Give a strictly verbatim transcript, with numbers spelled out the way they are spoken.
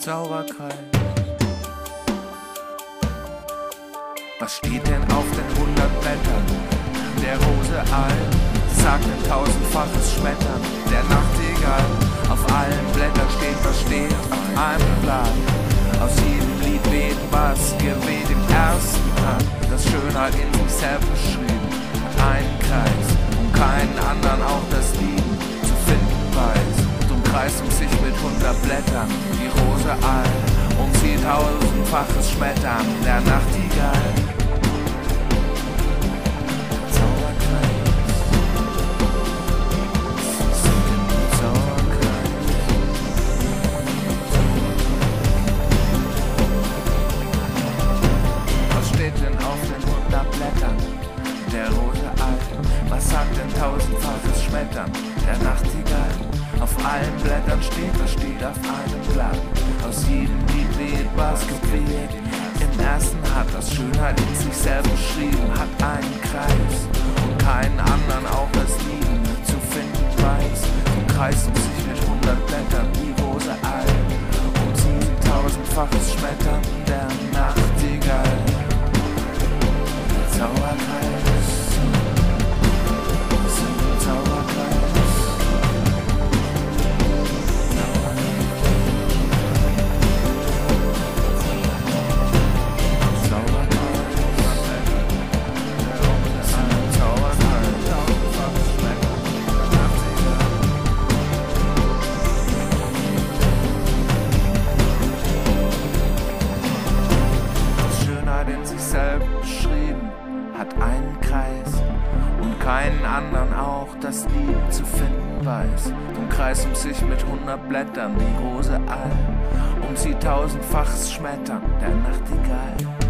Zauberkreis. Was steht denn auf den hundert Blättern der Rose allen? Sagt ein tausendfaches Schmettern der Nachtigall. Auf allen Blättern steht, was steht auf einem Blatt. Aus jedem Lied weht, was geweht im ersten hat das Schönheit in sich selbst beschrieben, hat einen Kreis und keinen anderen auch das Lieben zu finden weiß. Drum kreist um sich mit hundert Blättern die Rose all und sie tausendfaches Schmettern der Nachtigall. Der Rose alt, was sagt denn tausendfaches Schmettern der Nachtigall? Auf allen Blättern steht, was steht auf einem Blatt. Aus jedem Lied weht, was geweht. Im ersten hat das Schönheit in sich selbst beschrieben, hat einen Kreis und keinen anderen auch das Lieben zu finden weiß. Und kreist um sich mit hundert Blättern die Rose alt und sie tausendfaches Schmettern der Nachtigall. Zauberkreis. Hat einen Kreis und keinen anderen auch das Lieben zu finden weiß. Drum kreist um sich mit hundert Blättern die Rose all, um sie tausendfaches Schmettern der Nachtigall.